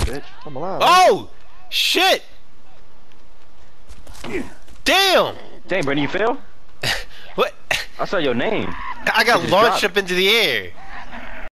bitch. I'm alive. Oh! Shit! Damn! Dang, Brandon, you fell? What? I saw your name. I got just launched dropped. up into the air.